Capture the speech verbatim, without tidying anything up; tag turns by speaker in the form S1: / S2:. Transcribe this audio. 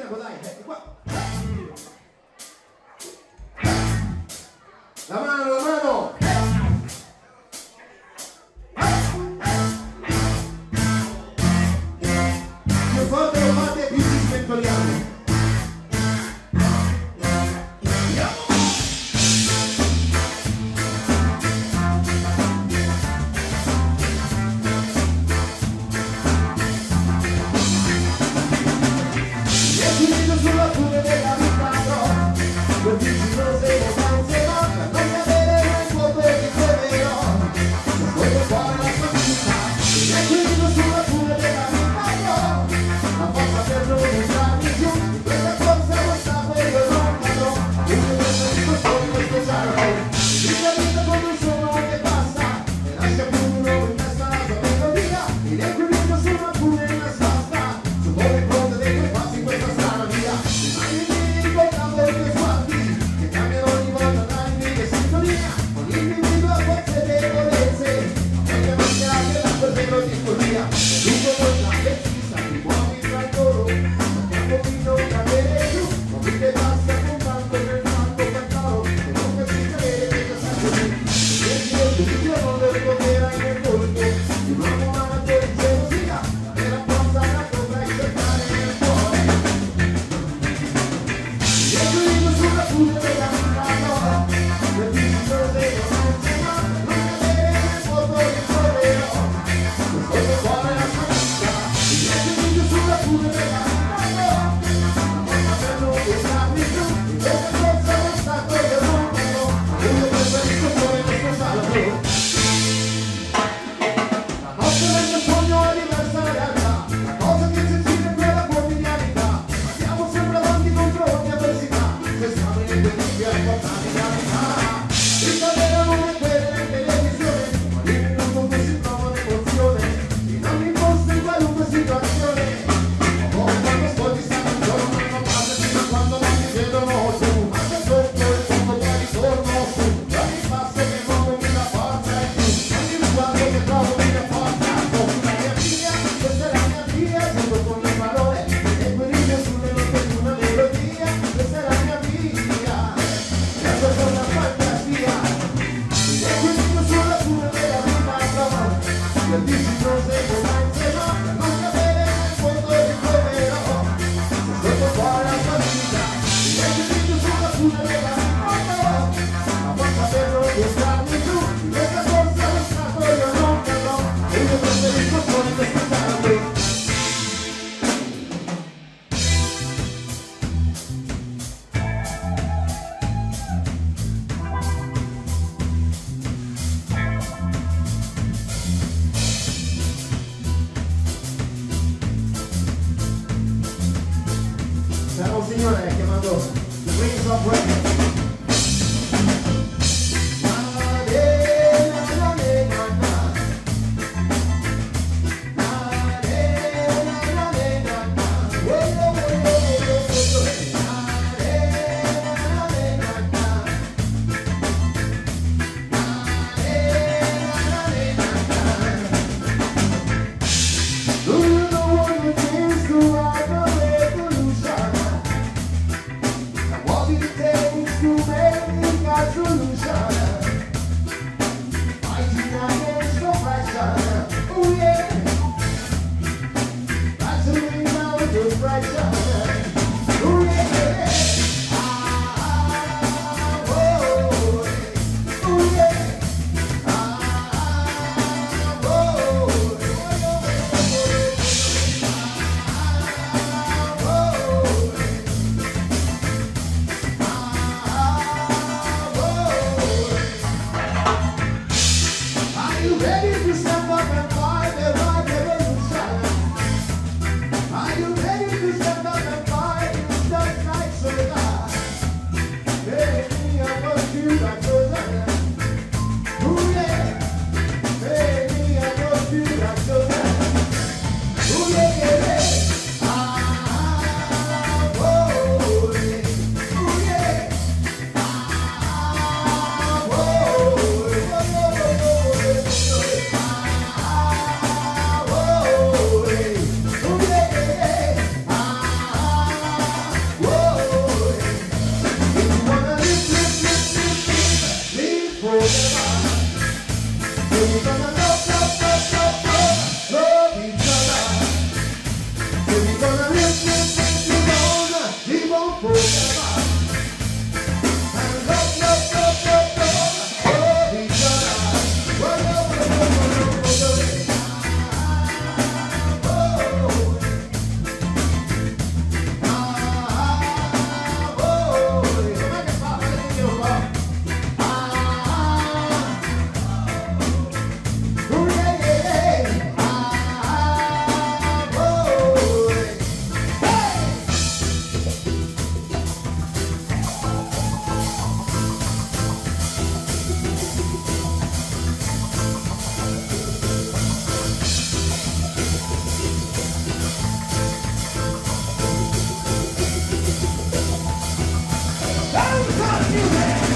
S1: fianco, dai, ecco qua. La mano, la mano. Più forte lo fate, più ci sventoliamo. Sulla fune della vita, no, quel vicino se lo danzerò, per non cadere nel fuoco che cremerò, non voglio fare la sua vita, il equilibrio sulla fune della vita, no, la forza per non buttarmi giù, di questa forza lo sapo e io non cadrò, io penso di questo di questo sarò, vita vita come un suono che passa, e lascia più uno in testa la sua melodia, il equilibrio sulla fune nella sosta, su come pronte dei tuoi passi questa strada via. Che cambiano ogni volta d'anni che sintonia con l'individuo a forze e debolezze, ma meglio non che abbia la perfetta disfonia. Lungo la vestita ti muovi tra loro, sappiamo di non cadere giù, muovi le passi appuntando nel fango cantaro, e non capisci cadere che già sai così. E io tu di Dio non lo ricorderai nel volto, di un uomo amato di gelosia, la vera forza la dovrai cercare nel cuore. E quindi sulla fune della vita, no, quel vicino se lo danzerò, per non cadere nel fuoco che troverò, questo cuore la sua vita. E quindi sulla fune della vita, no, la forza per non buttarmi giù, in questa forza lo stato io non farò, io preferisco cuore questo salvo. La notte del mio sogno è diversa da realtà, la cosa che ci gira è quella quotidianità, ma siamo sempre avanti contro ogni avversità. Se siamo in equilibrio è portati la vita. Ricadere non è quella in televisione, ma lì in un mondo si trova un'emozione, in ogni posto in qualunque situazione. Ma come quando ascolti stanno un giorno non parte fino a quando non ti vedono su, ma se sotto il fondo poi ritorno su, ogni passo che muovo mi dà forza e più, ogni riguardo che trovo mi dà forza, con la mia via, questa è la mia via, sento con le parole, equilibrio sulle note di una melodia, questa è la mia via, questo è una fantasia, l'equilibrio sulla fune della vita, no, per dirci non seguo mai insieme, per non cadere nel fondo ritroverò, questo cuore la sua vita, l'equilibrio sulla fune della vita, no, la forza per non buttarmi giù, in questa forza lo stato io non cadrò, e io preferisco solo questo salvo. C'era un signore chiamato The Prince of Reggae. Do you know what it means to ride a revolution? House music.